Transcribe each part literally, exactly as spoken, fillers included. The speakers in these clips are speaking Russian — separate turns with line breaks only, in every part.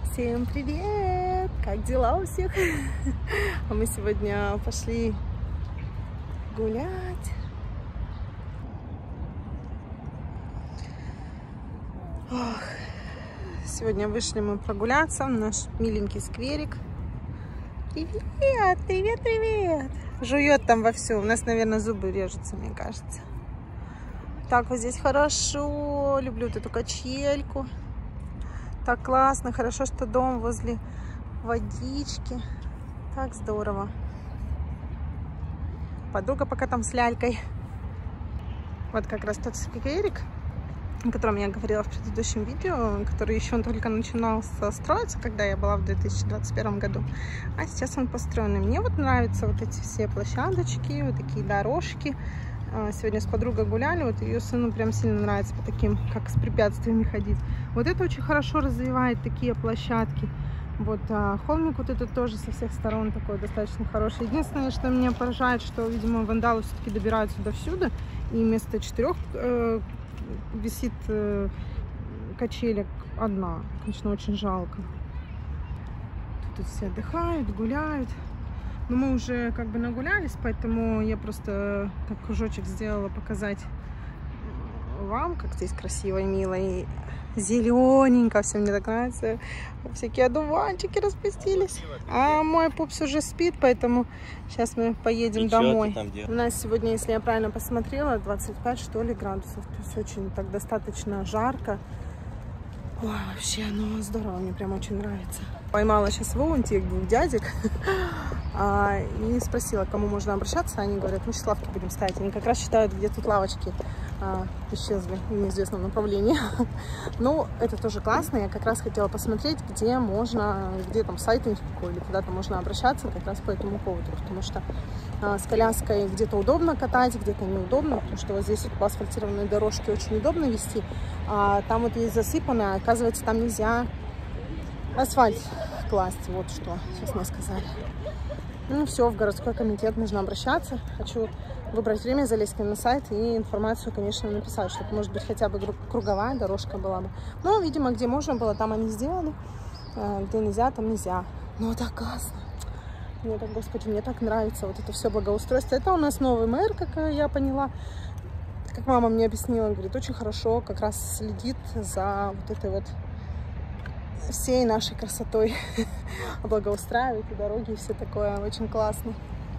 Всем привет! Как дела у всех? А мы сегодня пошли гулять. Ох. Сегодня вышли мы прогуляться в наш миленький скверик. Привет, привет, привет! Жует там вовсю. У нас, наверное, зубы режутся, мне кажется. Так вот здесь хорошо. Люблю эту качельку. Так классно. Хорошо, что дом возле водички. Так здорово. Подруга пока там с лялькой. Вот как раз тот скверик, о котором я говорила в предыдущем видео, который еще только начинался строиться, когда я была в две тысячи двадцать первом году. А сейчас он построен. И мне вот нравятся вот эти все площадочки, вот такие дорожки. Сегодня с подругой гуляли, вот ее сыну прям сильно нравится по таким, как с препятствиями ходить. Вот это очень хорошо развивает такие площадки. Вот а холмик вот этот тоже со всех сторон такой достаточно хороший. Единственное, что меня поражает, что, видимо, вандалы все-таки добираются до всюду, и вместо четырех э, висит э, качелек одна. Конечно, очень жалко. Тут все отдыхают, гуляют. Но мы уже как бы нагулялись, поэтому я просто так кружочек сделала показать вам, как здесь красиво и мило, и зелененько. Все мне так нравится. Всякие одуванчики распустились. А мой пупс уже спит, поэтому сейчас мы поедем и домой. У нас сегодня, если я правильно посмотрела, двадцать пять что ли градусов. То есть очень так достаточно жарко. Ой, вообще, ну здорово, мне прям очень нравится. Поймала сейчас вон тех двух дядек а, и спросила, к кому можно обращаться. Они говорят, мы сейчас лавки будем ставить. Они как раз считают, где тут лавочки а, исчезли в неизвестном направлении. Ну, это тоже классно. Я как раз хотела посмотреть, где можно, где там сайт какой, или куда-то можно обращаться как раз по этому поводу. Потому что а, с коляской где-то удобно катать, где-то неудобно. Потому что вот здесь вот по асфальтированной дорожке очень удобно вести. А там вот есть засыпано, оказывается, там нельзя асфальт класть. Вот что сейчас мне сказали. Ну все, в городской комитет нужно обращаться. Хочу выбрать время, залезть на сайт и информацию, конечно, написать, чтобы, может быть, хотя бы круговая дорожка была бы. Но, видимо, где можно было, там они сделали. Где нельзя, там нельзя. Ну, так классно. Мне так, господи, мне так нравится вот это все благоустройство. Это у нас новый мэр, как я поняла. Как мама мне объяснила, говорит, очень хорошо как раз следит за вот этой вот всей нашей красотой, благоустраивает и дороги, и все такое. Очень классно.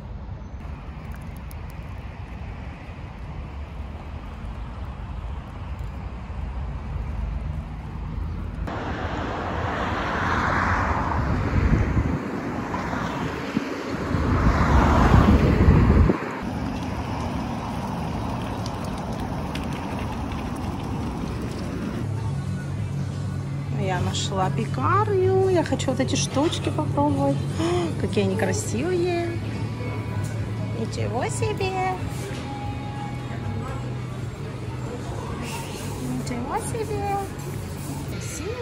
Я нашла пекарню. Я хочу вот эти штучки попробовать. Какие они красивые. Ничего себе. Ничего себе. Красиво.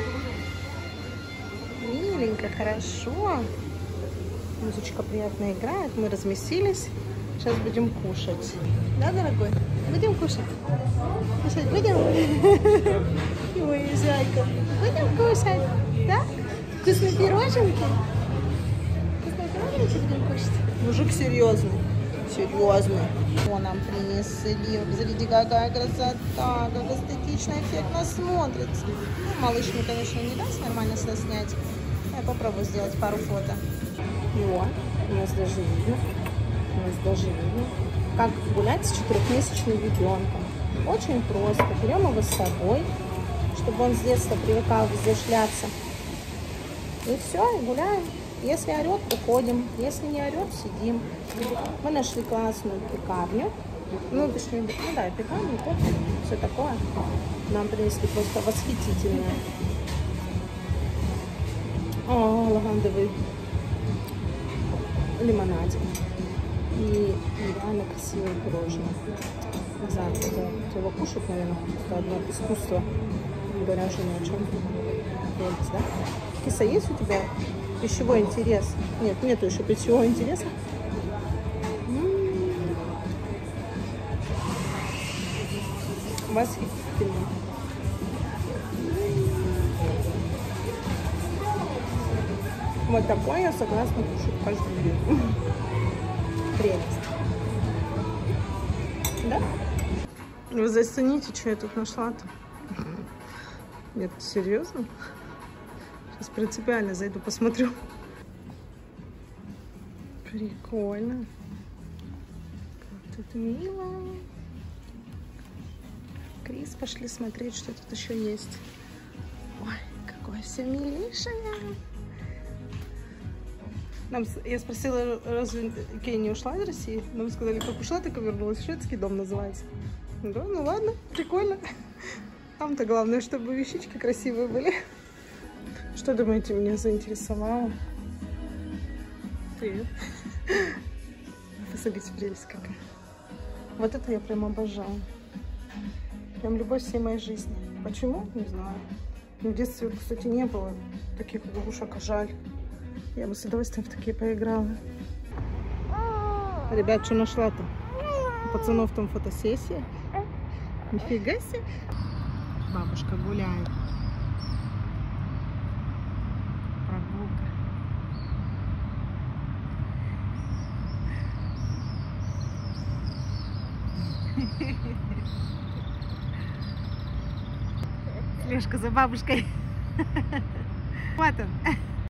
Миленько, хорошо. Музычка приятно играет. Мы разместились. Сейчас будем кушать. Да, дорогой? Будем кушать? Кушать будем? Ой, зайка. Будем кушать? Да? Вкусные пироженки? Вкусные пироженки будем кушать? Мужик серьезный. Серьезный. О, нам принесли. Посмотрите, какая красота. Как эстетично, эффектно смотрится. Ну, малыш мне, конечно, не даст нормально себя снять. Я попробую сделать пару фото. О, у нас даже видно. У нас даже видно, как гулять с четырехмесячным ребенком. Очень просто. Берем его с собой, чтобы он с детства привыкал везде шляться. И все, и гуляем. Если орет, уходим. Если не орет, сидим. Мы нашли классную пекарню. Ну, точнее, ну да, пекарню, кофе, все такое. Нам принесли просто восхитительное. О, лавандовый лимонадик. И реально красивое пирожное. Не знаю, кто его кушать, наверное, это одно искусство. Не говоря уже ни о чем. Есть, да? Киса, есть у тебя пищевой интерес? Нет, нету еще пищевого интереса. М-м-м. Восхитительно. Вот такой я согласна кушать каждый день. Прелесть. Да? Вы зацените, что я тут нашла-то? Нет, серьезно? Сейчас принципиально зайду, посмотрю. Прикольно. Как тут мило. Крис, пошли смотреть, что тут еще есть. Ой, какое все милейшее. Нам, я спросила, разве Кей не ушла из России? Нам сказали, как ушла, так и вернулась. Шведский дом называется. Да, ну ладно, прикольно. Там-то главное, чтобы вещички красивые были. Что, думаете, меня заинтересовало? Привет. Посмотрите, прелесть какая. Вот это я прям обожаю. Прям любовь всей моей жизни. Почему? Не знаю. Но в детстве, кстати, не было таких игрушек, а жаль. Я бы с удовольствием в такие поиграла. Ребят, что нашла-то? У пацанов там фотосессия. Нифига себе. Бабушка гуляет. Прогулка. Слежка за бабушкой. Вот он.